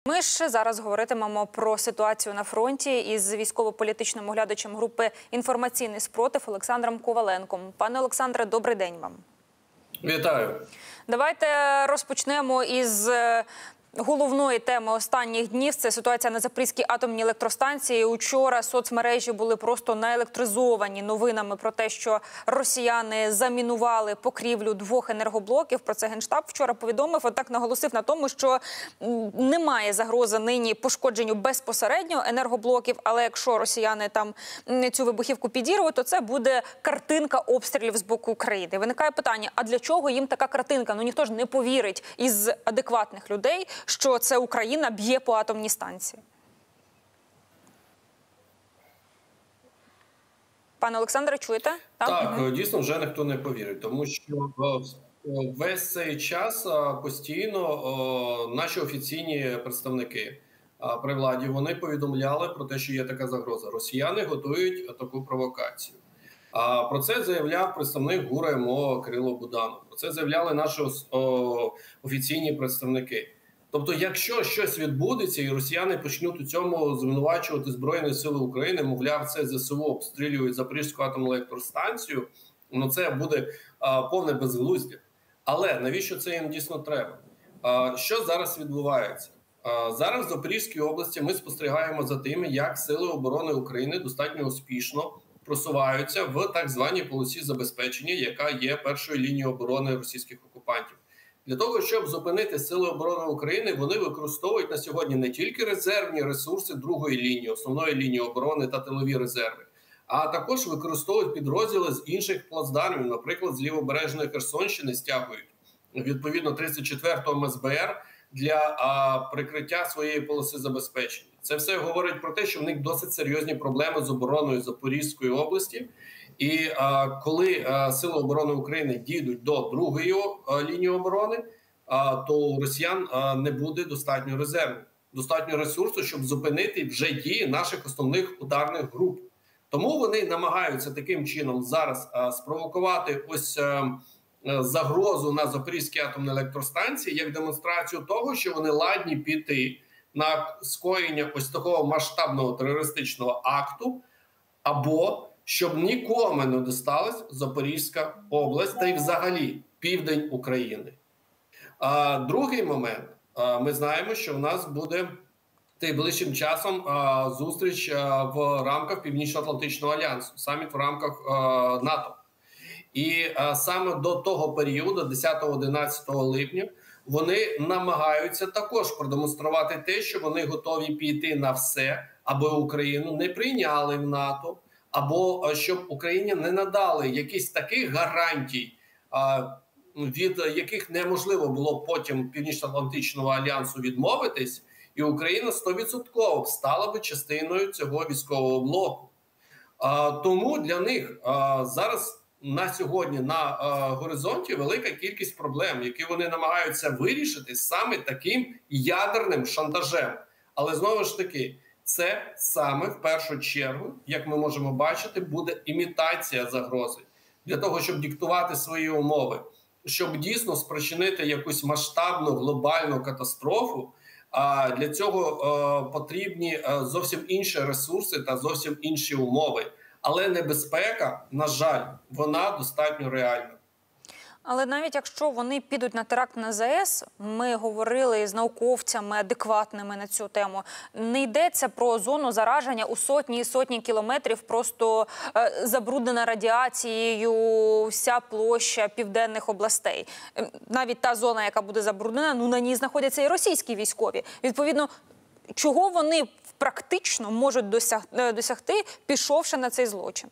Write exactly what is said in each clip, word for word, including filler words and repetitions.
Ми ж зараз говоритимемо про ситуацію на фронті із військово-політичним оглядачем групи «Інформаційний спротив» Олександром Коваленком. Пане Олександре, добрий день вам. Вітаю. Давайте розпочнемо із головної теми останніх днів – це ситуація на Запорізькій атомній електростанції. Учора соцмережі були просто наелектризовані новинами про те, що росіяни замінували покрівлю двох енергоблоків. Про це Генштаб вчора повідомив. Отак наголосив на тому, що немає загрози нині пошкодженню безпосередньо енергоблоків, але якщо росіяни там цю вибухівку підірвуть, то це буде картинка обстрілів з боку України. Виникає питання, а для чого їм така картинка? Ну ніхто ж не повірить із адекватних людей, що це Україна б'є по атомній станції. Пане Олександре, чуєте? Так, так, дійсно, вже ніхто не повірить, тому що весь цей час постійно наші офіційні представники при владі, вони повідомляли про те, що є така загроза. Росіяни готують таку провокацію. Про це заявляв представник ГУР МО Кирило Буданов. Про це заявляли наші офіційні представники. Тобто, якщо щось відбудеться і росіяни почнуть у цьому звинувачувати Збройні Сили України, мовляв, це ЗСУ обстрілюють Запорізьку атомну електростанцію, ну це буде а, повне безглуздя. Але навіщо це їм дійсно треба? А, що зараз відбувається? А, зараз в Запорізькій області ми спостерігаємо за тим, як Сили оборони України достатньо успішно просуваються в так званій полосі забезпечення, яка є першою лінією оборони російських окупантів. Для того, щоб зупинити Сили оборони України, вони використовують на сьогодні не тільки резервні ресурси другої лінії, основної лінії оборони та тилові резерви, а також використовують підрозділи з інших плацдармів, наприклад, з Лівобережної Херсонщини стягують, відповідно, тридцять четверту ем ес бе ер для а, прикриття своєї полоси забезпечення. Це все говорить про те, що в них досить серйозні проблеми з обороною Запорізької області. І а, коли а, Сили оборони України дійдуть до другої а, лінії оборони, а, то у росіян а, не буде достатньо резерву, достатньо ресурсу, щоб зупинити вже дії наших основних ударних груп. Тому вони намагаються таким чином зараз а, спровокувати ось а, загрозу на Запорізькій атомній електростанції як демонстрацію того, що вони ладні піти на скоєння ось такого масштабного терористичного акту, або щоб нікому не досталась Запорізька область та й взагалі південь України. А, другий момент. А, ми знаємо, що в нас буде найближчим часом а, зустріч а, в рамках Північно-Атлантичного альянсу, саміт в рамках а, НАТО. І а, саме до того періоду, десятого-одинадцятого липня, вони намагаються також продемонструвати те, що вони готові піти на все, аби Україну не прийняли в НАТО, або щоб Україні не надали якісь таких гарантій, від яких неможливо було потім Північно-Атлантичного альянсу відмовитись, і Україна сто відсотків стала би частиною цього військового блоку. Тому для них зараз на сьогодні на горизонті велика кількість проблем, які вони намагаються вирішити саме таким ядерним шантажем. Але знову ж таки, це саме в першу чергу, як ми можемо бачити, буде імітація загрози. Для того, щоб диктувати свої умови, щоб дійсно спричинити якусь масштабну глобальну катастрофу, а для цього потрібні зовсім інші ресурси та зовсім інші умови. Але небезпека, на жаль, вона достатньо реальна. Але навіть якщо вони підуть на теракт на ЗАЕС, ми говорили з науковцями адекватними на цю тему, не йдеться про зону зараження у сотні і сотні кілометрів, просто е, забруднена радіацією вся площа південних областей. Навіть та зона, яка буде забруднена, ну на ній знаходяться і російські військові. Відповідно, чого вони практично можуть досяг, досягти, пішовши на цей злочин?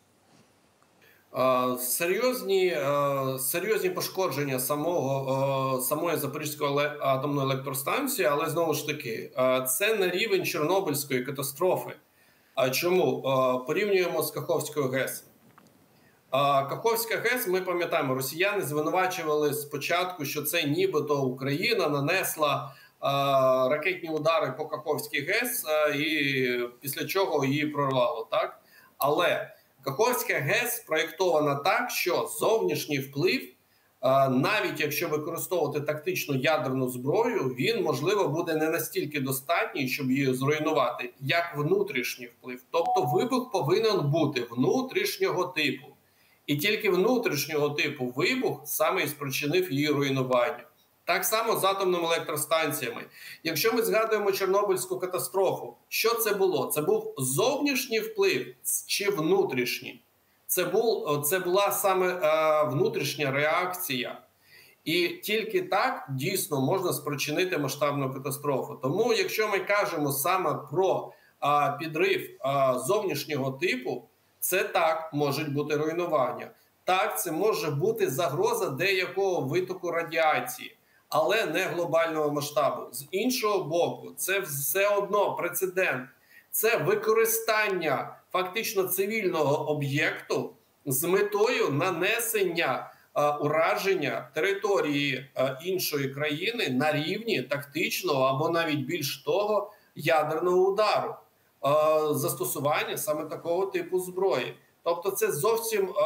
Серйозні, серйозні пошкодження самого, самої Запорізької атомної електростанції, але знову ж таки, це на рівень Чорнобильської катастрофи. Чому? Порівнюємо з Каховською ГЕС. Каховська ГЕС, ми пам'ятаємо, росіяни звинувачували спочатку, що це нібито Україна нанесла ракетні удари по Каховській ГЕС, і після чого її прорвало, так? Але Каховська ГЕС спроєктована так, що зовнішній вплив навіть якщо використовувати тактичну ядерну зброю, він, можливо, буде не настільки достатній, щоб її зруйнувати, як внутрішній вплив. Тобто вибух повинен бути внутрішнього типу. І тільки внутрішнього типу вибух саме і спричинив її руйнування. Так само з атомними електростанціями. Якщо ми згадуємо Чорнобильську катастрофу, що це було? Це був зовнішній вплив чи внутрішній? Це, був, це була саме е, внутрішня реакція. І тільки так дійсно можна спричинити масштабну катастрофу. Тому якщо ми кажемо саме про е, підрив е, зовнішнього типу, це так можуть бути руйнування. Так, це може бути загроза деякого витоку радіації, але не глобального масштабу. З іншого боку, це все одно прецедент. Це використання фактично цивільного об'єкту з метою нанесення е, ураження території е, іншої країни на рівні тактичного або навіть більш того ядерного удару. Е, застосування саме такого типу зброї. Тобто це зовсім е,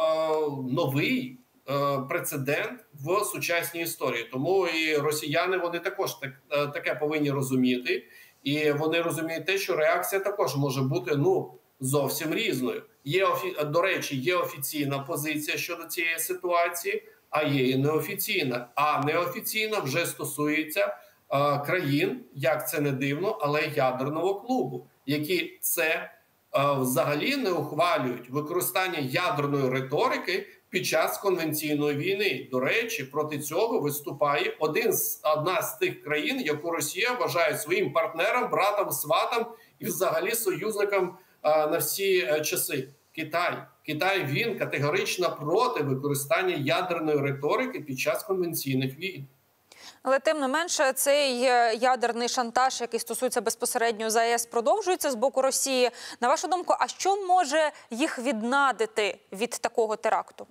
новий е, прецедент в сучасній історії. Тому і росіяни вони також так, е, таке повинні розуміти. І вони розуміють те, що реакція також може бути ну зовсім різною. Є, до речі, є офіційна позиція щодо цієї ситуації, а є і неофіційна. А неофіційна вже стосується е, країн, як це не дивно, але ядерного клубу, які це е, взагалі не ухвалюють використання ядерної риторики під час конвенційної війни. До речі, проти цього виступає один з, одна з тих країн, яку Росія вважає своїм партнером, братом, сватом і взагалі союзником а, на всі а, часи. Китай. Китай, він категорично проти використання ядерної риторики під час конвенційних війн. Але тим не менше, цей ядерний шантаж, який стосується безпосередньо ЗАЕС, продовжується з боку Росії. На вашу думку, а що може їх віднадити від такого теракту?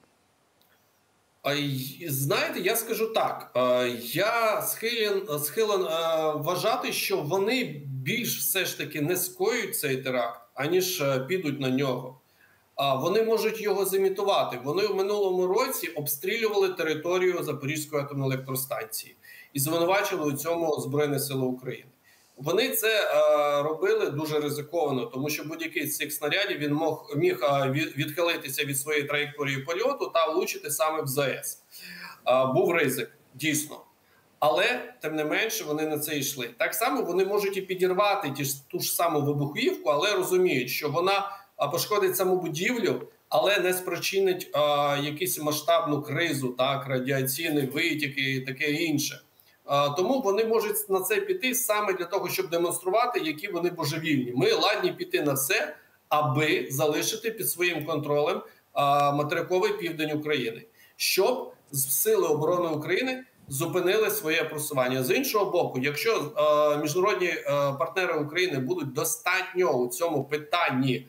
Знаєте, я скажу так, я схилен, схилен вважати, що вони більш все ж таки не скоюють цей теракт, аніж підуть на нього. Вони можуть його зімітувати. Вони в минулому році обстрілювали територію Запорізької атомної електростанції і звинувачили у цьому Збройні Сили України. Вони це е, робили дуже ризиковано, тому що будь-який з цих снарядів він мог, міг е, відхилитися від своєї траєкторії польоту та влучити саме в ЗАЕС. Е, був ризик, дійсно. Але, тим не менше, вони на це йшли. Так само вони можуть і підірвати ті ж, ту ж саму вибухівку, але розуміють, що вона пошкодить саму будівлю, але не спричинить е, якусь масштабну кризу, так, радіаційний витік і таке інше. Тому вони можуть на це піти саме для того, щоб демонструвати, які вони божевільні. Ми ладні піти на все, аби залишити під своїм контролем материковий південь України, щоб Сили оборони України зупинили своє просування. З іншого боку, якщо міжнародні партнери України будуть достатньо у цьому питанні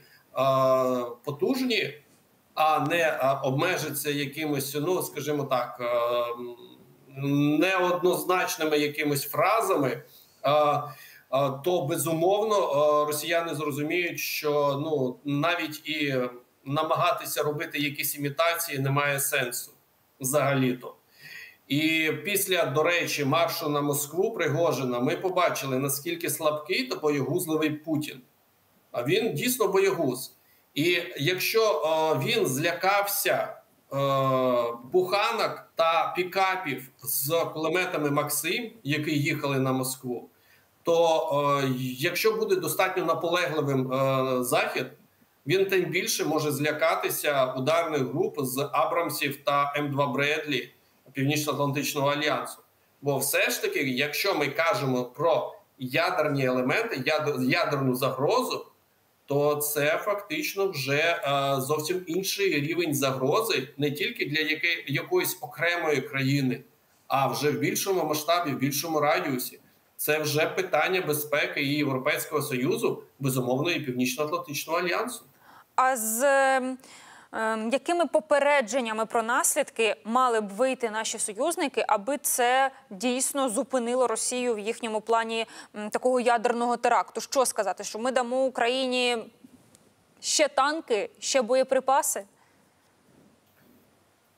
потужні, а не обмежаться якимось, ну, скажімо так, неоднозначними якимись фразами, то безумовно росіяни зрозуміють, що ну навіть і намагатися робити якісь імітації немає сенсу взагалі-то. І після, до речі, маршу на Москву Пригожина ми побачили, наскільки слабкий та боєгузливий Путін. А він дійсно боєгуз. І якщо він злякався буханок та пікапів з кулеметами «Максим», які їхали на Москву, то якщо буде достатньо наполегливим Захід, він тим більше може злякатися ударних груп з Абрамсів та М два Бредлі Північно-Атлантичного альянсу. Бо все ж таки, якщо ми кажемо про ядерні елементи, ядерну загрозу, то це фактично вже е, зовсім інший рівень загрози не тільки для яке, якоїсь окремої країни, а вже в більшому масштабі, в більшому радіусі. Це вже питання безпеки і Європейського Союзу, безумовно, і Північно-Атлантичного альянсу. А з е, е, якими попередженнями про наслідки мали б вийти наші союзники, аби це дійсно зупинило Росію в їхньому плані м, такого ядерного теракту? Що сказати, що ми дамо Україні ще танки, ще боєприпаси?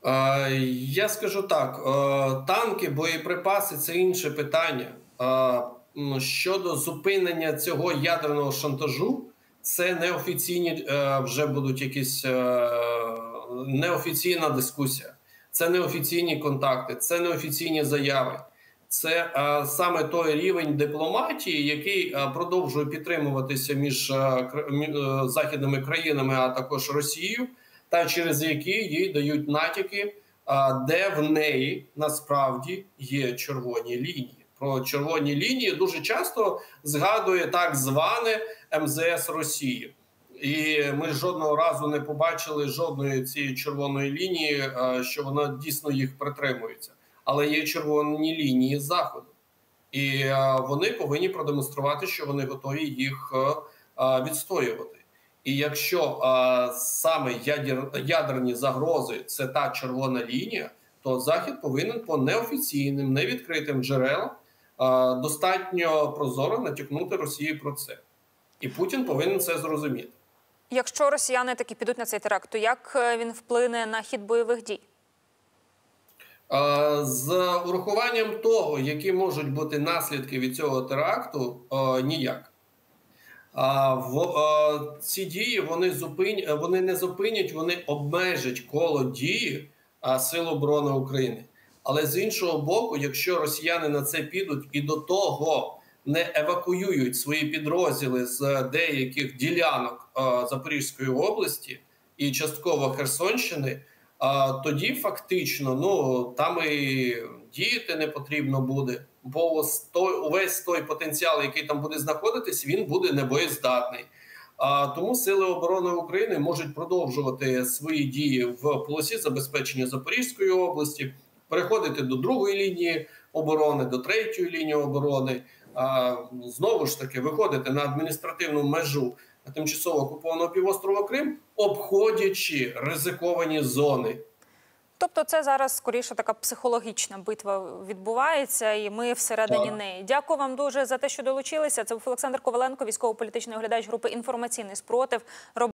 Е, Я скажу так: е, танки, боєприпаси це інше питання. Е, м, Щодо зупинення цього ядерного шантажу, це неофіційні е, вже будуть якісь е, неофіційна дискусія, це неофіційні контакти, це неофіційні заяви. Це е, саме той рівень дипломатії, який е, продовжує підтримуватися між е, кр- мі- е, західними країнами, а також Росією, та через які їй дають натяки, а, де в неї насправді є червоні лінії. Про червоні лінії дуже часто згадує так зване ем зе ес Росії. І ми жодного разу не побачили жодної цієї червоної лінії, а, що вона дійсно їх притримується. Але є червоні лінії Заходу. І а, вони повинні продемонструвати, що вони готові їх а, відстоювати. І якщо а, саме ядер, ядерні загрози це та червона лінія, то Захід повинен по неофіційним, невідкритим джерелам а, достатньо прозоро натякнути Росії про це. І Путін повинен це зрозуміти. Якщо росіяни таки підуть на цей теракт, то як він вплине на хід бойових дій? А, з урахуванням того, які можуть бути наслідки від цього теракту, а, ніяк. А в а, ці дії вони зупинять, вони не зупинять, вони обмежать коло дії а, Сил оборони України. Але з іншого боку, якщо росіяни на це підуть і до того не евакуюють свої підрозділи з деяких ділянок а, Запорізької області і частково Херсонщини, а, тоді фактично ну там і діяти не потрібно буде. Бо увесь той потенціал, який там буде знаходитись, він буде небоєздатний. А тому Сили оборони України можуть продовжувати свої дії в полосі забезпечення Запорізької області, переходити до другої лінії оборони, до третьої лінії оборони, а, знову ж таки виходити на адміністративну межу тимчасово окупованого півострова Крим, обходячи ризиковані зони. Тобто це зараз скоріше така психологічна битва відбувається, і ми всередині Так. неї. Дякую вам дуже за те, що долучилися. Це був Олександр Коваленко, військово-політичний оглядач групи «Інформаційний спротив».